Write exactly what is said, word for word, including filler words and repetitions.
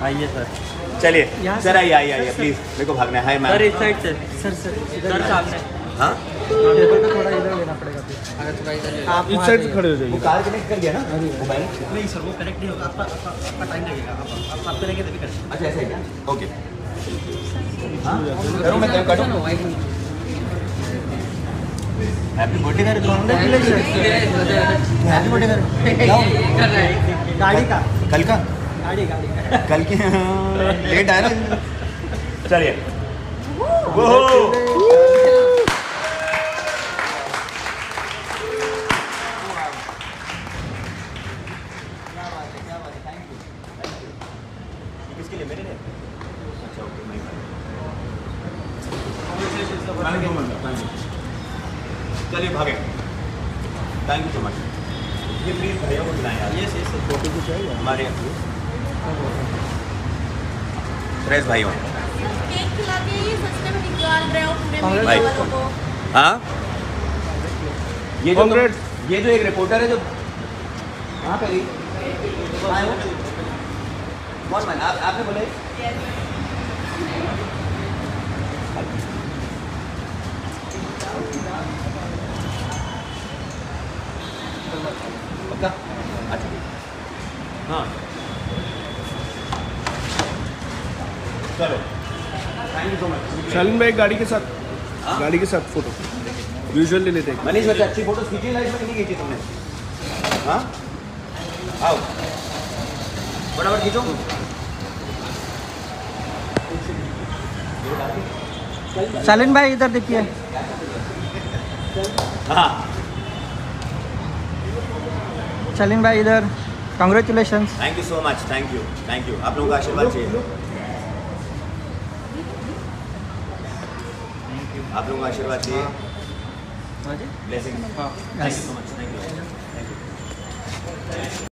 आइए सर। चलिए सर, आइए आइए आइए प्लीज, मेरे को भागना है। Hi ma'am. सर इस साइड से। सर सर सर सामने। हाँ टेबल पे थोड़ा इधर लेना पड़ेगा। अगर थोड़ा इधर आप इस साइड से खड़े हो वो जाइए। कार कनेक्ट कर दिया ना मोबाइल? नहीं सर, वो कनेक्ट नहीं होगा। आपका आपका टाइम लगेगा। आप आप आप करेंगे तभी करेंगे। अच्छा ऐसा है क्या? ओके। हाँ करूँ मैं, करूँ काटूँ? हैप्पी बर्थडे कर दो। हैप्पी बर्थडे कर। गाड़ी का कल का गाड़ी गाड़ी कल के लेट आया ना। चलिए वो किसके लिए? मेरे लिए? अच्छा ओके, मैं चलिए भागे। Thank you so much. ये प्लीज भैया को बुलाएं यार। ये से फोटो भी चाहिए हमारे फ्रेश भाई हो। केक खिला के ही सस्ते में निकाल रहे हो पूरे Congrats मीडिया वालों को। हाँ ये जो Congrats। ये जो एक रिपोर्टर है जो कहाँ पे गई? कहाँ है वो? कौन मैन? आप आपने बोले? पक्का? अच्छा हाँ चलो, thank you so much. Shaleen भाई गाड़ी के साथ, गाड़ी के साथ फोटो विजुअल ले लेते हैं। मनीष वैसे अच्छी फोटो खींची लाइफ में नहीं खींची तुमने? हाँ आओ फटाफट खींचो। शालीन भाई इधर देखिए। हाँ शालीन भाई इधर। Congratulations. Thank you so much. Thank you thank you. आप लोगों का आशीर्वाद चाहिए। आप लोगों का आशीर्वाद चाहिए। Blessing. Thank you so much. Thank you.